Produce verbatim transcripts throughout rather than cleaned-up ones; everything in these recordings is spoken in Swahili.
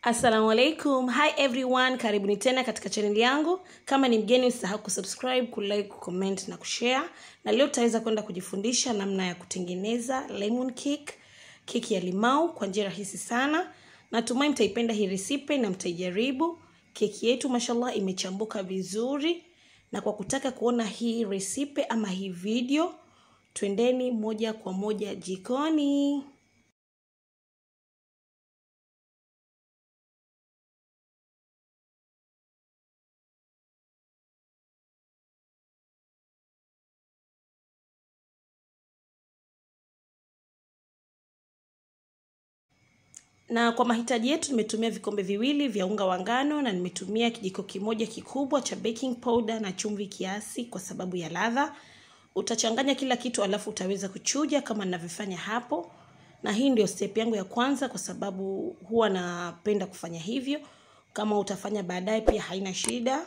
Assalamu alaikum. Hi everyone. Karibuni tena katika channel yangu. Kama ni mgeni usisahau kusubscribe, kulike, kucomment na kushare. Na leo tutaweza kwenda kujifundisha namna ya kutengeneza lemon cake, keki ya limau kwa njia rahisi sana. Natumai mtaipenda hii recipe na mtaijaribu. Keki yetu mashallah imechambuka vizuri. Na kwa kutaka kuona hii recipe ama hii video, twendeni moja kwa moja jikoni. Na kwa mahitaji yetu nimetumia vikombe viwili vya unga wa ngano na nimetumia kijiko kimoja kikubwa cha baking powder na chumvi kiasi kwa sababu ya ladha. Utachanganya kila kitu alafu utaweza kuchuja kama ninavyofanya hapo. Na hii ndio step yangu ya kwanza kwa sababu huwa napenda kufanya hivyo. Kama utafanya baadaye pia haina shida.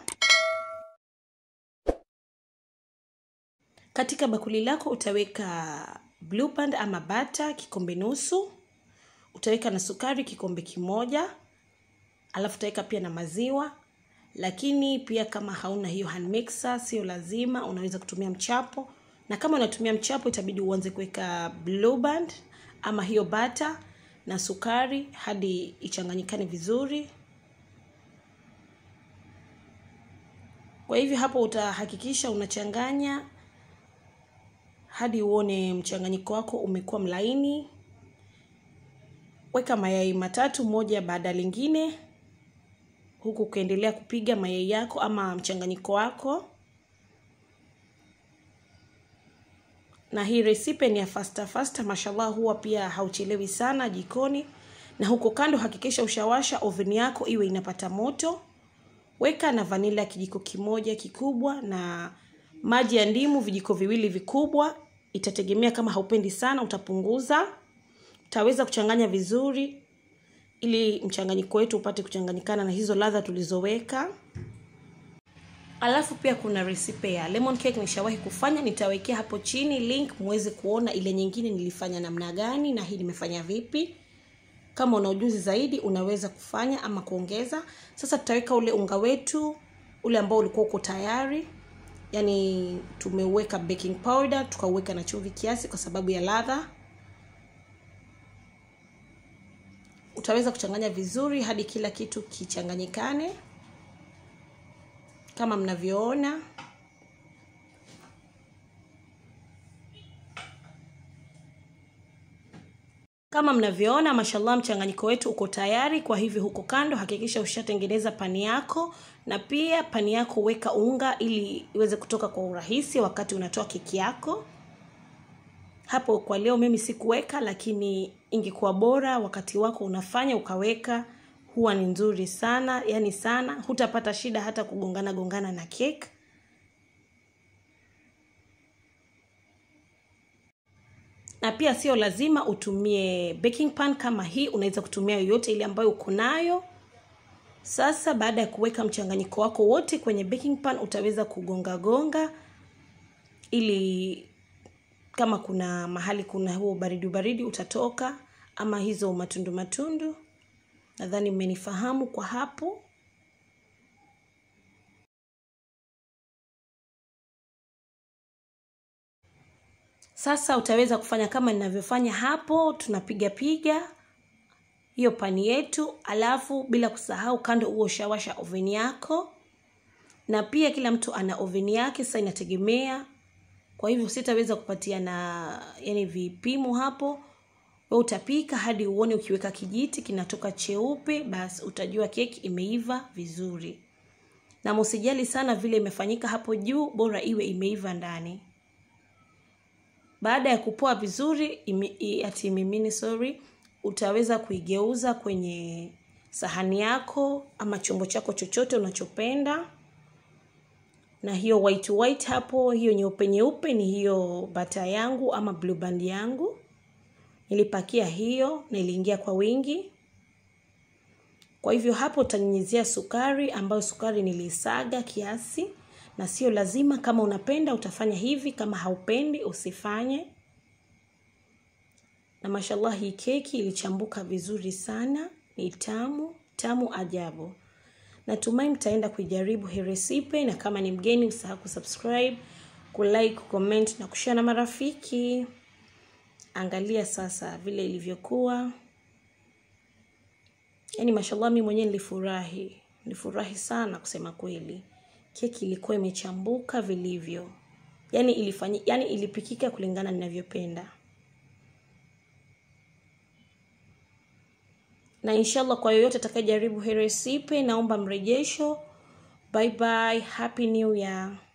Katika bakuli lako utaweka blueband ama butter kikombe nusu. Utaweka na sukari kikombe kimoja, alafu utaweka pia na maziwa. Lakini pia kama hauna hiyo hand mixer, sio lazima, unaweza kutumia mchapo. Na kama unatumia mchapo itabidi uanze kuweka blueband ama hiyo butter na sukari hadi ichanganyikane vizuri. Kwa hivyo hapo utahakikisha unachanganya hadi uone mchanganyiko wako umekuwa mlaini. Weka mayai matatu moja baada lingine, huku ukiendelea kupiga mayai yako ama mchanganyiko wako. Na hii recipe ni ya faster faster, mashallah huwa pia hauchelewi sana jikoni. Na huko kando hakikisha ushawasha oven yako iwe inapata moto. Weka na vanilla kijiko kimoja kikubwa na maji ya ndimu vijiko viwili vikubwa. Itategemea kama haupendi sana utapunguza. Utaweza kuchanganya vizuri ili mchanganyiko wetu upate kuchanganyikana na hizo ladha tulizoweka. Alafu pia kuna recipe ya lemon cake nishawahi kufanya, nitawekea hapo chini link muweze kuona ile nyingine nilifanya namna gani na hii nimefanya vipi. Kama una ujuzi zaidi unaweza kufanya ama kuongeza. Sasa tutaweka ule unga wetu ule ambao ulikuwa uko tayari. Yaani tumeweka baking powder, tukaweka na chumvi kiasi kwa sababu ya ladha. Utaweza kuchanganya vizuri hadi kila kitu kichanganyikane kama mnavyoona. Kama mnavyoona mashallah mchanganyiko wetu uko tayari. Kwa hivyo huko kando hakikisha ushatengeneza pani yako, na pia pani yako weka unga ili iweze kutoka kwa urahisi wakati unatoa keki yako. Hapo kwa leo mimi sikuweka, lakini ingekuwa bora wakati wako unafanya ukaweka, huwa ni nzuri sana, yani sana, hutapata shida hata kugongana gongana na cake. Na pia sio lazima utumie baking pan kama hii, unaweza kutumia yoyote ile ambayo uko nayo. Sasa baada ya kuweka mchanganyiko wako wote kwenye baking pan utaweza kugonga gonga ili kama kuna mahali kuna huo baridi baridi utatoka ama hizo matundu matundu. Nadhani mmenifahamu kwa hapo. Sasa utaweza kufanya kama ninavyofanya hapo, tunapiga piga hiyo pani yetu, alafu bila kusahau kando uo shawasha oven yako. Na pia kila mtu ana oven yake, sasa inategemea. Kwa hivyo sitaweza kupatia na yani vipimo hapo. Wewe utapika hadi uone ukiweka kijiti kinatoka cheupe, basi utajua keki imeiva vizuri. Na msijali sana vile imefanyika hapo juu, bora iwe imeiva ndani. Baada ya kupoa vizuri, ime, ati mimini sorry, utaweza kuigeuza kwenye sahani yako ama chombo chako chochote unachopenda. Na hiyo white white hapo, hiyo nyeupe nyeupe ni hiyo butter yangu ama blueband yangu. Nilipakia hiyo na iliingia kwa wingi. Kwa hivyo hapo utanyunyizia sukari ambayo sukari nilisaga kiasi. Na sio lazima, kama unapenda utafanya hivi, kama haupendi usifanye. Na mashallah hii keki ilichambuka vizuri sana, ni tamu tamu ajabu. Natumai mtaenda kuijaribu hii recipe, na kama ni mgeni usisahau kusubscribe, kulike, kucomment na kushare na marafiki. Angalia sasa vile ilivyokuwa. Yaani mashallah mimi mwenyewe nilifurahi. Nilifurahi sana kusema kweli. Keki ilikuwa imechambuka vilivyo. Yaani ilifanya, yaani ilipikika kulingana ninavyopenda. Na inshallah kwa yoyote atakayejaribu hii recipe naomba mrejesho. Bye bye, happy new year.